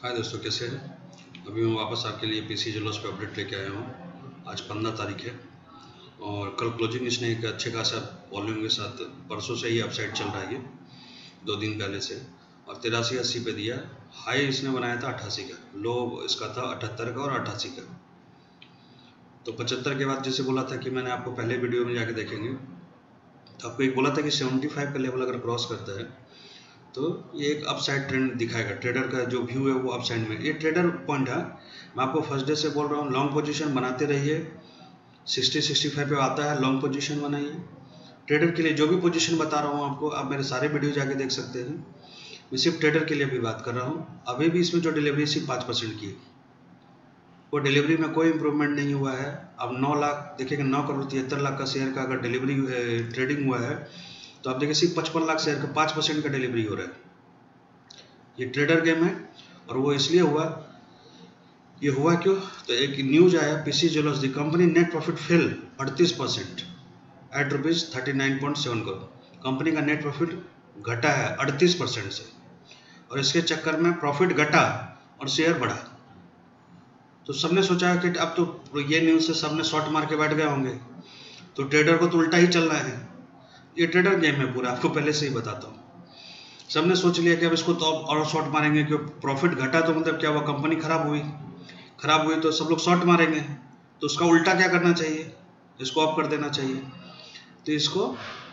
हाय दोस्तों, कैसे हैं। अभी मैं वापस आपके लिए पीसी जेलॉस पे अपडेट लेके आया हूँ। आज 15 तारीख है और कल क्लोजिंग इसने एक अच्छे खासा वॉल्यूम के साथ परसों से ही अपसाइड चल रहा है, ये 2 दिन पहले से, और 83-80 पे दिया। हाई इसने बनाया था 88 का, लो इसका था 78 का और 88 का। तो 75 के बाद जैसे बोला था कि मैंने आपको पहले वीडियो में जाके देखेंगे, तो आपको एक बोला था कि 75 का लेवल अगर क्रॉस करता है तो ये एक अपसाइड ट्रेंड दिखाएगा। ट्रेडर का जो व्यू है वो अपसाइड में, ये ट्रेडर पॉइंट है। मैं आपको फर्स्ट डे से बोल रहा हूँ, लॉन्ग पोजीशन बनाते रहिए। 60-65 पे आता है, लॉन्ग पोजीशन बनाइए। ट्रेडर के लिए जो भी पोजीशन बता रहा हूँ आपको, आप मेरे सारे वीडियो जाके देख सकते हैं। मैं सिर्फ ट्रेडर के लिए भी बात कर रहा हूँ। अभी भी इसमें जो डिलीवरी सिर्फ 5% की है, वो डिलीवरी में कोई इंप्रूवमेंट नहीं हुआ है। अब 9 लाख देखिएगा, 9 करोड़ 73 लाख का शेयर का अगर डिलीवरी ट्रेडिंग हुआ है, तो आप देखिए सिर्फ 55 लाख शेयर का 5% का डिलीवरी हो रहा है। ये ट्रेडर गेम है और वो इसलिए हुआ, ये हुआ क्यों? तो एक न्यूज आया, PC jeweller the company net profit fell 38% at ₹39.7 crore. Company का नेट प्रॉफिट घटा है 38% से, और इसके चक्कर में प्रॉफिट घटा और शेयर बढ़ा। तो सबने सोचा कि अब तो ये न्यूज से सबने शॉर्ट मार के बैठ गए होंगे, तो ट्रेडर को तो उल्टा ही चलना है। ये ट्रेडर गेम है पूरा, आपको पहले से ही बताता हूँ। सबने सोच लिया कि अब इसको तो और शॉर्ट मारेंगे, क्योंकि प्रॉफिट घटा तो मतलब क्या हुआ, कंपनी खराब हुई तो सब लोग शॉर्ट मारेंगे। तो उसका उल्टा क्या करना चाहिए, इसको ऑफ कर देना चाहिए। तो इसको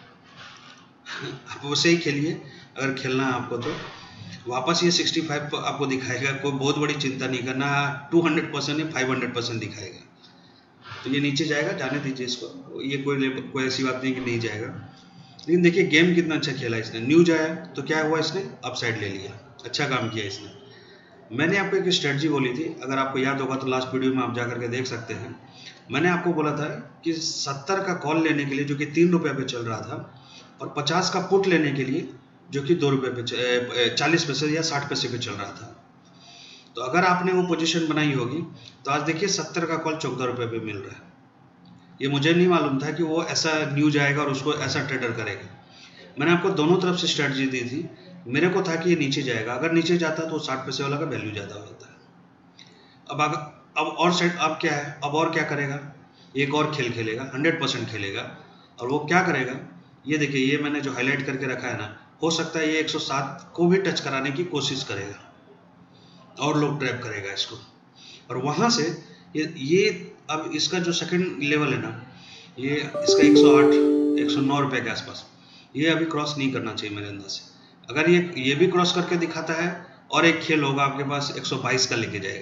आप वैसे ही खेलिए, अगर खेलना है आपको तो वापस ये 65 आपको दिखाएगा। कोई बहुत बड़ी चिंता नहीं करना, 200% नहीं 500% दिखाएगा। तो ये नीचे जाएगा, जाने दीजिए इसको, ये कोई ऐसी बात नहीं कि नहीं जाएगा। लेकिन देखिए गेम कितना अच्छा खेला इसने। न्यूज आया तो क्या हुआ, इसने अपसाइड ले लिया, अच्छा काम किया इसने। मैंने आपको एक स्ट्रेटजी बोली थी, अगर आपको याद होगा तो लास्ट वीडियो में आप जा करके देख सकते हैं। मैंने आपको बोला था कि 70 का कॉल लेने के लिए, जो कि 3 रुपये पे चल रहा था, और 50 का पुट लेने के लिए, जो कि 2 रुपये पे 40 पैसे या 60 पैसे पे चल रहा था। तो अगर आपने वो पोजीशन बनाई होगी तो आज देखिए 70 का कॉल 14 रुपये पे मिल रहा है। ये मुझे नहीं मालूम था कि वो ऐसा न्यूज आएगा और उसको ऐसा ट्रेडर करेगा। मैंने आपको दोनों तरफ से स्ट्रेटजी दी थी। मेरे को था कि ये नीचे जाएगा, अगर नीचे जाता तो 60 पैसे वाला का वैल्यू ज़्यादा हो जाता है। अब और सेट अब क्या है, अब और क्या करेगा, एक और खेल खेलेगा, 100% खेलेगा। और वो क्या करेगा, ये देखिए, ये मैंने जो हाईलाइट करके रखा है ना, हो सकता है ये 107 को भी टच कराने की कोशिश करेगा और लोग ट्रैप करेगा इसको। और वहाँ से ये अब इसका जो सेकंड लेवल है ना, ये इसका 108 109 रुपये के आसपास, ये अभी क्रॉस नहीं करना चाहिए मेरे अंदाज से। अगर ये भी क्रॉस करके दिखाता है, और एक खेल होगा आपके पास 122 का लेके जाएगा।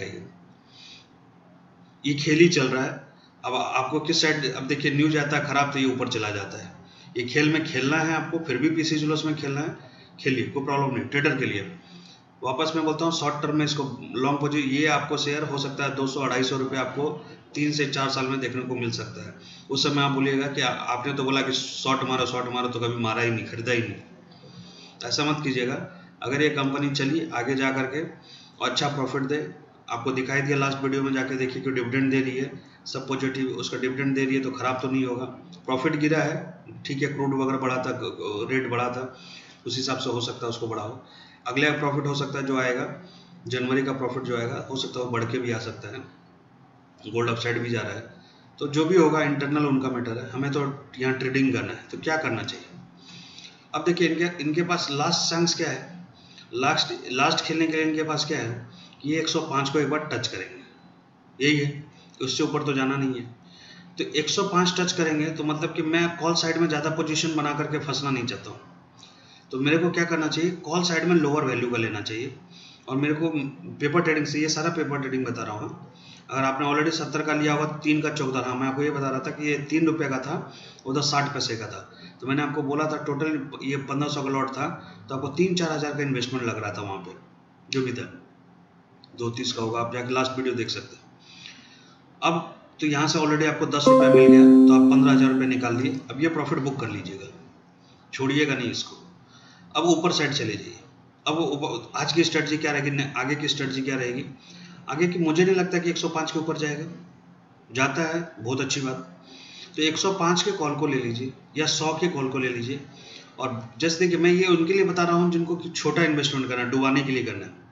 ये खेल ही चल रहा है। अब आपको किस साइड, अब देखिए न्यूज आता है खराब तो ये ऊपर चला जाता है। ये खेल में खेलना है आपको, फिर भी पीसी जुलूस में खेलना है, खेलिए, कोई प्रॉब्लम नहीं। ट्रेडर के लिए वापस मैं बोलता हूँ, शॉर्ट टर्म में इसको लॉन्ग पोजीशन, ये आपको शेयर हो सकता है 200-250 रुपये आपको 3 से 4 साल में देखने को मिल सकता है। उस समय आप बोलिएगा कि आपने तो बोला कि शॉर्ट मारो, तो कभी मारा ही नहीं, खरीदा ही नहीं। ऐसा मत कीजिएगा। अगर ये कंपनी चली आगे जा करके और अच्छा प्रॉफिट दे, आपको दिखाई दिया लास्ट वीडियो में, जाके देखिए कि डिविडेंड दे रही है, सब पॉजिटिव, उसका डिविडेंड दे रही है, तो खराब तो नहीं होगा। प्रॉफिट गिरा है, ठीक है, क्रूड वगैरह बढ़ा था, रेट बढ़ा था, उस हिसाब से हो सकता है उसको बढ़ाओ। अगले प्रॉफिट हो सकता है जो आएगा, जनवरी का प्रॉफिट जो आएगा, हो सकता है वो बढ़ के भी आ सकता है। गोल्ड अपसाइड भी जा रहा है। तो जो भी होगा इंटरनल उनका मैटर है, हमें तो यहाँ ट्रेडिंग करना है। तो क्या करना चाहिए, अब देखिए इनके पास लास्ट चांस क्या है, लास्ट खेलने के लिए इनके पास क्या है कि ये 105 को एक बार टच करेंगे, यही है, उससे ऊपर तो जाना नहीं है। तो 105 टच करेंगे तो मतलब कि मैं कॉल साइड में ज़्यादा पोजीशन बना करके फंसना नहीं चाहता हूँ। तो मेरे को क्या करना चाहिए, कॉल साइड में लोअर वैल्यू का लेना चाहिए। और मेरे को पेपर ट्रेडिंग से, ये सारा पेपर ट्रेडिंग बता रहा हूँ। अगर आपने ऑलरेडी 70 का लिया होगा, 3 का 14, हाँ मैं आपको ये बता रहा था कि ये 3 रुपये का था, उधर 60 पैसे का था। तो मैंने आपको बोला था टोटल ये 1500 का लॉट था, तो आपको 3-4 हज़ार का इन्वेस्टमेंट लग रहा था वहाँ पे, जो भी था 230 का होगा, आप जाके लास्ट वीडियो देख सकते हैं। अब तो यहाँ से ऑलरेडी आपको 10 रुपये मिल गया, तो आप 15,000 रुपये निकाल दिए। अब ये प्रॉफिट बुक कर लीजिएगा, छोड़िएगा नहीं इसको। अब ऊपर साइड चले जाइए। अब आज की स्ट्रेटजी क्या रहेगी, आगे की स्ट्रेटजी क्या रहेगी, आगे की मुझे नहीं लगता कि 105 के ऊपर जाएगा। जाता है बहुत अच्छी बात, तो 105 के कॉल को ले लीजिए या 100 के कॉल को ले लीजिए। और जैसे देखिए, मैं ये उनके लिए बता रहा हूँ जिनको कि छोटा इन्वेस्टमेंट करना है, डुबाने के लिए करना है।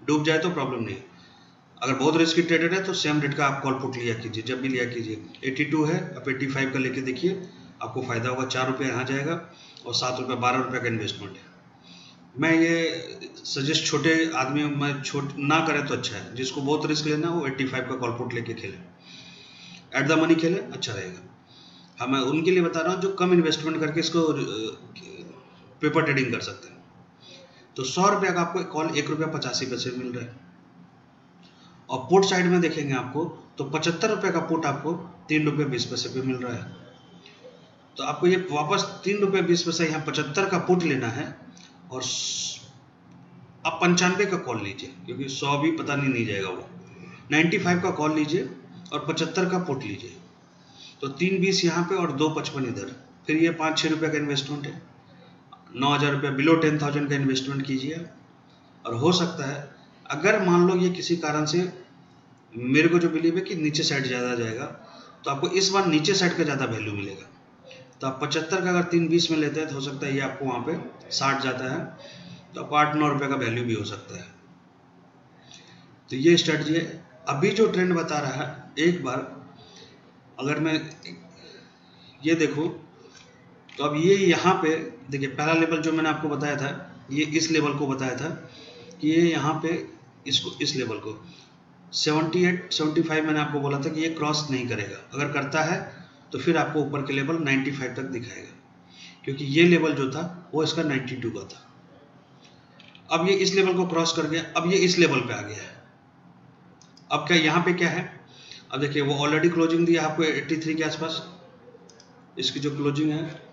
डूब जाए तो प्रॉब्लम नहीं है। अगर बहुत रिस्की ट्रेडर है तो सेम रेट का आप कॉल पुट लिया कीजिए, जब भी लिया कीजिए। 82 है, आप 85 का लेके देखिए, आपको फ़ायदा होगा। 4 रुपये यहाँ जाएगा और 7 रुपये 12 रुपये का इन्वेस्टमेंट है। मैं ये सजेस्ट छोटे आदमी में ना करें तो अच्छा है। जिसको बहुत रिस्क लेना है वो 85 का कॉल पुट लेके खेले, एट द मनी खेले, अच्छा रहेगा। हाँ, मैं उनके लिए बता रहा हूँ जो कम इन्वेस्टमेंट करके इसको पेपर ट्रेडिंग कर सकते हैं। तो 100 रुपये का आपको कॉल 1 रुपया 85 पैसे मिल रहा है। और पुट साइड में देखेंगे आपको तो 75 रुपये का पुट आपको 3 रुपये 20 पैसे पे मिल रहा है। तो आपको ये वापस 3 रुपये 20 पैसे यहाँ 75 का पुट लेना है और आप 95 का कॉल लीजिए, क्योंकि 100 भी पता नहीं जाएगा। वो 95 का कॉल लीजिए और 75 का पुट लीजिए। तो 3.20 यहाँ पे और 2.55 इधर, फिर ये 5-6 रुपये का इन्वेस्टमेंट है। 9,000 रुपये बिलो 10,000 का इन्वेस्टमेंट कीजिए। और हो सकता है अगर मान लो ये किसी कारण से, मेरे को जो बिलीव है कि नीचे साइड ज़्यादा जाएगा, तो आपको इस बार नीचे साइड का ज़्यादा वैल्यू मिलेगा। तो आप 75 का अगर 3.20 में लेते हैं तो हो सकता है ये आपको वहाँ पे 60 जाता है, तो आपको 8-9 रुपये का वैल्यू भी हो सकता है। तो ये स्ट्रेटजी है। अभी जो ट्रेंड बता रहा है, एक बार अगर मैं ये देखूँ तो अब ये यहाँ पे देखिए, पहला लेवल जो मैंने आपको बताया था, ये इस लेवल को बताया था कि ये यहाँ पे इसको, इस लेवल को 78-75 मैंने आपको बोला था कि ये क्रॉस नहीं करेगा। अगर करता है तो फिर आपको ऊपर के लेवल 95 तक दिखाएगा, क्योंकि ये लेवल जो था वो इसका 92 का था। अब ये इस लेवल को क्रॉस कर गया, अब ये इस लेवल पे आ गया है। अब क्या यहाँ पे क्या है, अब देखिए वो ऑलरेडी क्लोजिंग दिया आपको 83 के आसपास। इसकी जो क्लोजिंग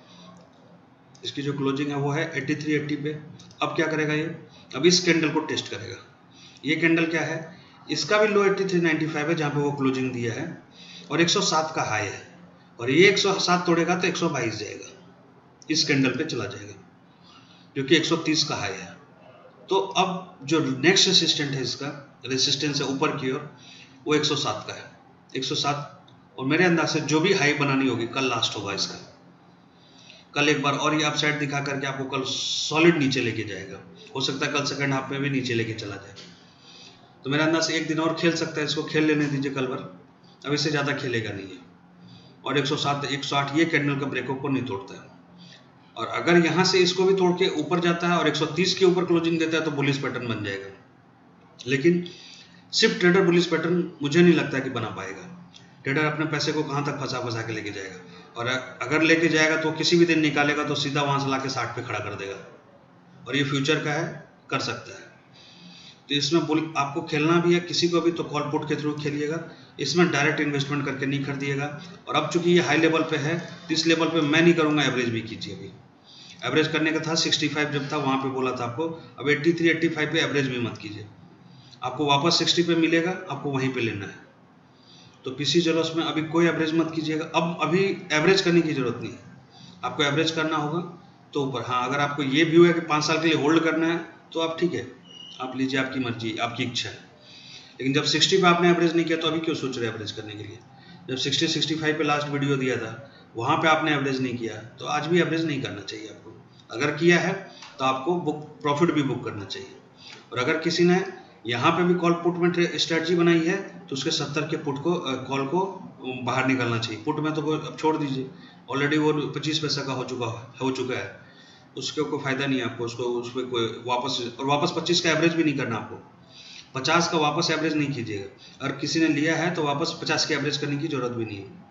है वो है 83-80 पे। अब क्या करेगा ये, अब इस कैंडल को टेस्ट करेगा। ये कैंडल क्या है, इसका भी लो 83.95 है जहाँ पे वो क्लोजिंग दिया है, और 107 का हाई है, और ये 107 तोड़ेगा तो 122 जाएगा, इस कैंडल पे चला जाएगा, जो कि 130 का हाई है। तो अब जो नेक्स्ट रेसिस्टेंट है, इसका रेसिस्टेंस है ऊपर की ओर, वो 107 का है, 107। और मेरे अंदाज से जो भी हाई बनानी होगी कल लास्ट होगा इसका, कल एक बार और ये अपसाइड दिखा करके आपको कल सॉलिड नीचे लेके जाएगा। हो सकता है कल सेकंड हाफ में भी नीचे लेके चला जाए। तो मेरे अंदाज से एक दिन और खेल सकता है, इसको खेल लेने दीजिए कल भर, अब इससे ज़्यादा खेलेगा नहीं है। और 107-108 ये कैंडल का ब्रेकआउट को नहीं तोड़ता है। और अगर यहाँ से इसको भी तोड़ के ऊपर जाता है और 130 के ऊपर क्लोजिंग देता है तो बुलिश पैटर्न बन जाएगा। लेकिन सिर्फ ट्रेडर बुलिश पैटर्न मुझे नहीं लगता कि बना पाएगा। ट्रेडर अपने पैसे को कहाँ तक फंसा के लेके जाएगा, और अगर लेके जाएगा तो किसी भी दिन निकालेगा तो सीधा वहाँ से ला के 60 पे खड़ा कर देगा। और ये फ्यूचर का है, कर सकता है। तो इसमें आपको खेलना भी है, किसी को भी तो कॉल पुट के थ्रू खेलिएगा। इसमें डायरेक्ट इन्वेस्टमेंट करके नहीं खरीदिएगा। और अब चूंकि ये हाई लेवल पे है, तो इस लेवल पे मैं नहीं करूँगा, एवरेज भी कीजिए। अभी एवरेज करने का था 65 जब था वहाँ पे बोला था आपको, अब 83-85 पे एवरेज भी मत कीजिए। आपको वापस 60 पे मिलेगा, आपको वहीं पे लेना है। तो पीसी जलोस में अभी कोई एवरेज मत कीजिएगा। अब अभी एवरेज करने की जरूरत नहीं है, आपको एवरेज करना होगा तो ऊपर। हाँ, अगर आपको ये व्यू है कि 5 साल के लिए होल्ड करना है तो आप ठीक है, आप लीजिए, आपकी मर्जी, आपकी इच्छा है। लेकिन जब 60 पे आपने एवरेज नहीं किया तो अभी क्यों सोच रहे एवरेज करने के लिए। जब 60-65 पे लास्ट वीडियो दिया था वहाँ पे आपने एवरेज नहीं किया, तो आज भी एवरेज नहीं करना चाहिए आपको। अगर किया है तो आपको प्रॉफिट भी बुक करना चाहिए। और अगर किसी ने यहाँ पे भी कॉल पुट में स्ट्रेटजी बनाई है तो उसके 70 के पुट को कॉल को बाहर निकालना चाहिए। पुट में तो अब छोड़ दीजिए, ऑलरेडी वो 25 पैसा का हो चुका है, उसके कोई फायदा नहीं है आपको। उस पर कोई वापस 25 का एवरेज भी नहीं करना आपको, 50 का वापस एवरेज नहीं कीजिएगा। अगर किसी ने लिया है तो वापस 50 की एवरेज करने की जरूरत भी नहीं है।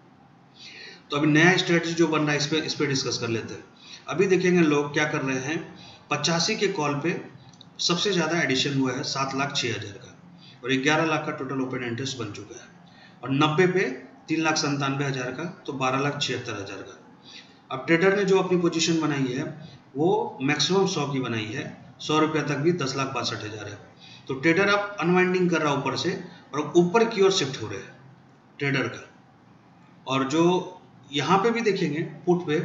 तो अभी नया स्ट्रेटजी जो बन रहा है इस पर डिस्कस कर लेते हैं। अभी देखेंगे लोग क्या कर रहे हैं। 85 के कॉल पे सबसे ज़्यादा एडिशन हुआ है 7,06,000 का, और 11 लाख का टोटल ओपन इंटरेस्ट बन चुका है। और 90 पे 3,97,000 का, तो 12,76,000 का। अब ट्रेडर ने जो अपनी पोजीशन बनाई है वो मैक्सिमम 100 की बनाई है, 100 रुपये तक भी 10,62,000 है। तो ट्रेडर अब अनवाइंडिंग कर रहा है ऊपर से, और ऊपर की ओर शिफ्ट हो रहे हैं ट्रेडर का। और जो यहाँ पे भी देखेंगे पुट पे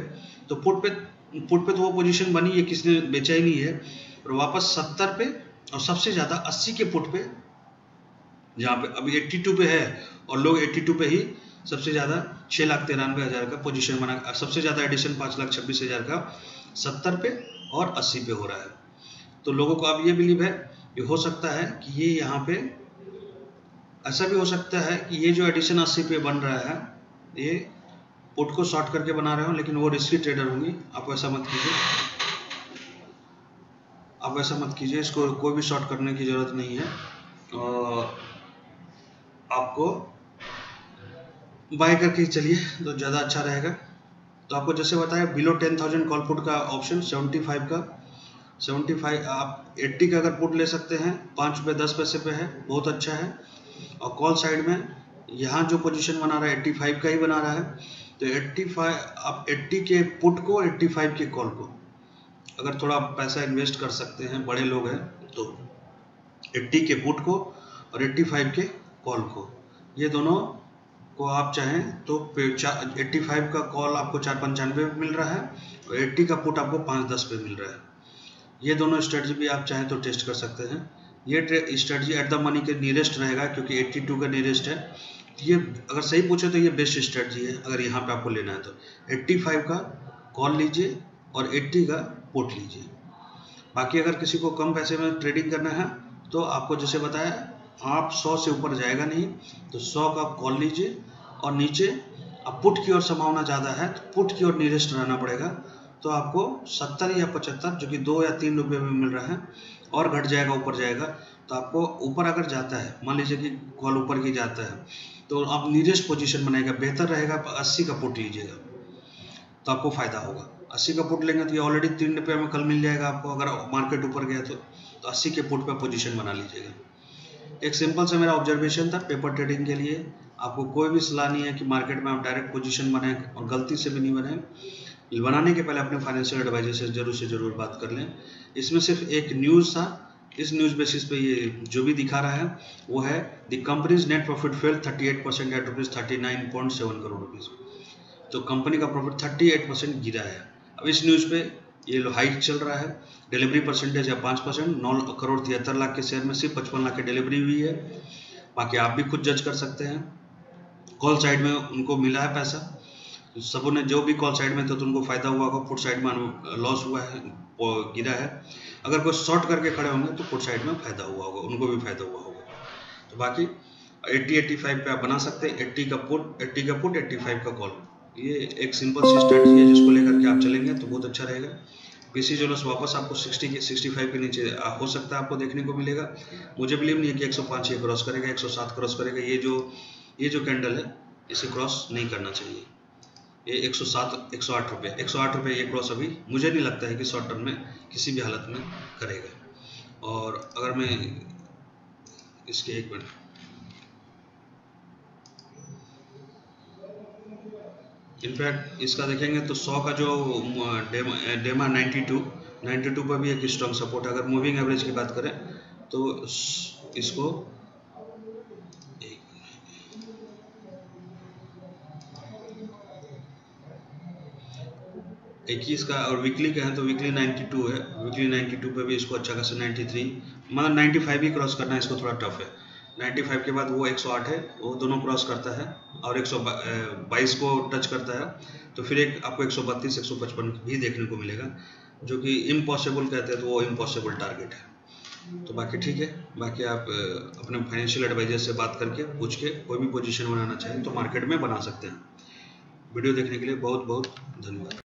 तो वो पोजीशन बनी है, किसने बेचा ही नहीं है। और वापस 70 पे और सबसे ज़्यादा 80 के पुट पे, जहाँ पे अभी 82 पे है और लोग 82 पे ही सबसे ज़्यादा 6,93,000 का पोजीशन बना, सबसे ज़्यादा एडिशन 5,26,000 का 70 पे और 80 पे हो रहा है। तो लोगों को अब ये बिलीव है ये हो सकता है कि ये यहाँ पे ऐसा भी हो सकता है कि ये जो एडिशन 80 पे बन रहा है ये पुट को शॉर्ट करके बना रहे हो, लेकिन वो रिस्की ट्रेडर होंगी। आप ऐसा मत कीजिए, आप ऐसा मत कीजिए, इसको कोई भी शॉर्ट करने की ज़रूरत नहीं है। और आपको बाय करके ही चलिए तो ज़्यादा अच्छा रहेगा। तो आपको जैसे बताया बिलो 10,000 कॉल पुट का ऑप्शन 75 का 75 आप 80 का अगर पुट ले सकते हैं, 5 रुपये 10 पैसे पे है, बहुत अच्छा है। और कॉल साइड में यहाँ जो पोजीशन बना रहा है 85 का ही बना रहा है, तो 85 आप 80 के पुट को 85 के कॉल को अगर थोड़ा पैसा इन्वेस्ट कर सकते हैं, बड़े लोग हैं, तो 80 के पुट को और 85 के कॉल को, ये दोनों को आप चाहें तो 85 का कॉल आपको 4.95 पे मिल रहा है और 80 का पुट आपको 5.10 पे मिल रहा है। ये दोनों स्ट्रेटजी भी आप चाहें तो टेस्ट कर सकते हैं। ये स्ट्रेटजी एट द मनी के नियरेस्ट रहेगा क्योंकि 82 का नियरेस्ट है। ये अगर सही पूछे तो ये बेस्ट स्ट्रेटजी है अगर यहाँ पे आपको लेना है तो 85 का कॉल लीजिए और 80 का पुट लीजिए। बाकी अगर किसी को कम पैसे में ट्रेडिंग करना है तो आपको जैसे बताया आप 100 से ऊपर जाएगा नहीं, तो 100 का कॉल लीजिए और नीचे अब पुट की ओर संभावना ज़्यादा है तो पुट की ओर नियरेस्ट रहना पड़ेगा। तो आपको 70 या 75 जो कि 2 या 3 रुपये में मिल रहा है और घट जाएगा ऊपर जाएगा, तो आपको ऊपर अगर जाता है, मान लीजिए कि कॉल ऊपर की जाता है, तो आप नियरेस्ट पोजीशन बनाएगा, बेहतर रहेगा 80 का पुट लीजिएगा तो आपको फ़ायदा होगा। 80 का पुट लेंगे तो ये ऑलरेडी 3 रुपये में कल मिल जाएगा आपको, अगर मार्केट ऊपर गया तो 80 के पुट पर पोजीशन बना लीजिएगा। एक सिंपल सा मेरा ऑब्जर्वेशन था पेपर ट्रेडिंग के लिए। आपको कोई भी सलाह नहीं है कि मार्केट में आप डायरेक्ट पोजीशन बनाएं और गलती से भी नहीं बनाएं। बनाने के पहले अपने फाइनेंशियल एडवाइजर से जरूर बात कर लें। इसमें सिर्फ एक न्यूज़ था, इस न्यूज़ बेसिस पे ये जो भी दिखा रहा है वो है the company's net profit fell 38% at ₹39.7 crore rupees. तो कंपनी का प्रॉफिट 38% गिरा है। अब इस न्यूज़ पे ये लो हाइक चल रहा है, डिलीवरी परसेंटेज है 5%, 9 करोड़ 73 लाख के शेयर में सिर्फ 55 लाख की डिलीवरी हुई है। बाकी आप भी खुद जज कर सकते हैं। कॉल साइड में उनको मिला है पैसा, सबों ने जो भी कॉल साइड में था तो उनको फायदा हुआ होगा, पुट साइड में लॉस हुआ है, गिरा है। अगर कोई शॉर्ट करके खड़े होंगे तो पुट साइड में फायदा हुआ होगा, उनको भी फायदा हुआ होगा। तो बाकी 80-85 पे आप बना सकते हैं, 80 का पुट 85 का कॉल। ये एक सिंपल सी स्ट्रेटजी है जिसको लेकर के आप चलेंगे तो बहुत अच्छा रहेगा। पीसी जोलस वापस आपको 65 के नीचे हो सकता है आपको देखने को मिलेगा। मुझे बिलीव नहीं है कि 105 ये क्रॉस करेगा, 107 क्रॉस करेगा। ये जो कैंडल है इसे क्रॉस नहीं करना चाहिए। ये 108 रुपये ये क्रॉस अभी मुझे नहीं लगता है कि शॉर्ट टर्म में किसी भी हालत में करेगा। और अगर मैं इसके एक मिनट इनफैक्ट इसका देखेंगे तो 100 का जो डेमा 92 पर भी एक स्ट्रॉन्ग सपोर्ट है। अगर मूविंग एवरेज की बात करें तो इसको 21 का और वीकली का है तो वीकली 92 है, वीकली 92 पे भी इसको अच्छा खासा 93 मतलब 95 ही क्रॉस करना है, इसको थोड़ा टफ है। 95 के बाद वो 108 है, वो दोनों क्रॉस करता है और 122 को टच करता है तो फिर एक आपको 132 155 भी देखने को मिलेगा, जो कि इम्पॉसिबल कहते हैं तो वो इम्पॉसिबल टारगेट है। तो बाकी ठीक है, बाकी आप अपने फाइनेंशियल एडवाइजर से बात करके पूछ के कोई भी पोजीशन बनाना चाहें तो मार्केट में बना सकते हैं। वीडियो देखने के लिए बहुत बहुत धन्यवाद।